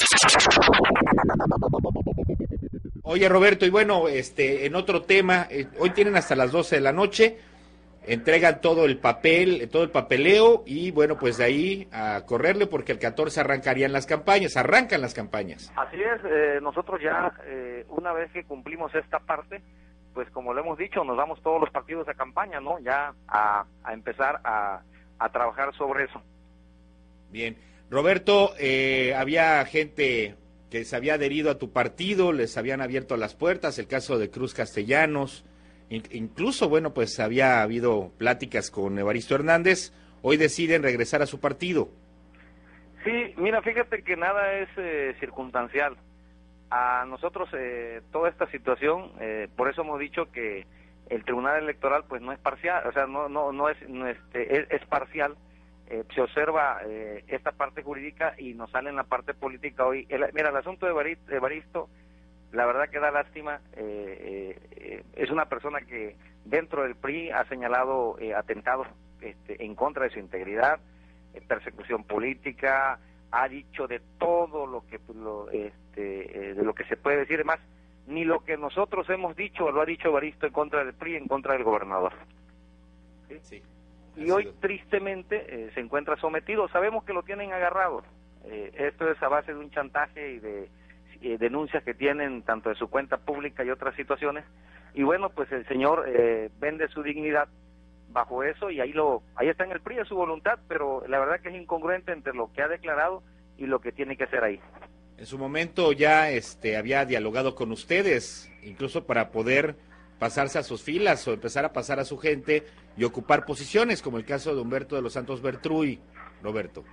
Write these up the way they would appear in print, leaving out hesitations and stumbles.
Oye, Roberto, y bueno, en otro tema, hoy tienen hasta las 12 de la noche, entregan todo el papel, todo el papeleo, y bueno, pues de ahí a correrle, porque el 14 arrancan las campañas. Así es, nosotros ya, una vez que cumplimos esta parte, pues como lo hemos dicho, nos vamos todos los partidos a campaña, ¿no? Ya a empezar a trabajar sobre eso. Bien. Roberto, había gente que se había adherido a tu partido, les habían abierto las puertas, el caso de Cruz Castellanos, incluso, bueno, pues había habido pláticas con Evaristo Hernández, hoy deciden regresar a su partido. Sí, mira, fíjate que nada es circunstancial. A nosotros toda esta situación, por eso hemos dicho que el Tribunal Electoral pues no es parcial, o sea, es parcial. Se observa esta parte jurídica y nos sale en la parte política hoy. Mira, el asunto de Evaristo, la verdad que da lástima. Es una persona que dentro del PRI ha señalado atentados en contra de su integridad, persecución política, ha dicho de todo lo que de lo que se puede decir. Además, ni lo que nosotros hemos dicho lo ha dicho Evaristo en contra del PRI, en contra del gobernador. ¿Sí? Sí. Y hoy tristemente se encuentra sometido. Sabemos que lo tienen agarrado. Esto es a base de un chantaje y de denuncias que tienen tanto de su cuenta pública y otras situaciones. Y bueno, pues el señor vende su dignidad bajo eso, y ahí está en el PRI, es su voluntad, pero la verdad que es incongruente entre lo que ha declarado y lo que tiene que hacer ahí. En su momento ya había dialogado con ustedes, incluso para poder pasarse a sus filas o empezar a pasar a su gente y ocupar posiciones, como el caso de Humberto de los Santos Bertrui, Roberto.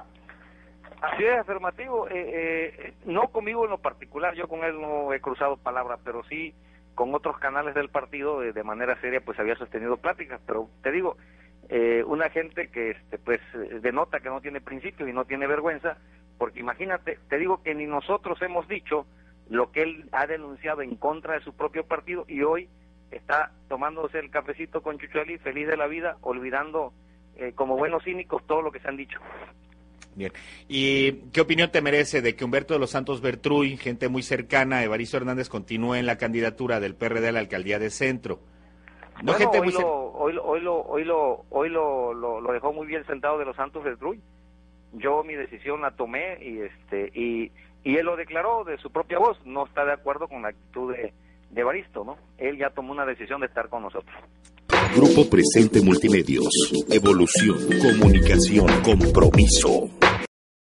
Así es, afirmativo. No conmigo en lo particular, yo con él no he cruzado palabras, pero sí con otros canales del partido de manera seria pues había sostenido pláticas. Pero te digo, una gente que pues denota que no tiene principios y no tiene vergüenza, porque imagínate, te digo que ni nosotros hemos dicho lo que él ha denunciado en contra de su propio partido, y hoy está tomándose el cafecito con Chuchueli, feliz de la vida, olvidando como buenos cínicos todo lo que se han dicho. Bien. ¿Y qué opinión te merece de que Humberto de los Santos Bertrui, gente muy cercana a Evaristo Hernández, continúe en la candidatura del PRD a la alcaldía de Centro? No, bueno, gente hoy lo dejó muy bien sentado de los Santos Bertrui. Yo mi decisión la tomé y él lo declaró de su propia voz. No está de acuerdo con la actitud de Evaristo, ¿no? Él ya tomó una decisión de estar con nosotros. Grupo Presente Multimedios. Evolución, comunicación, compromiso.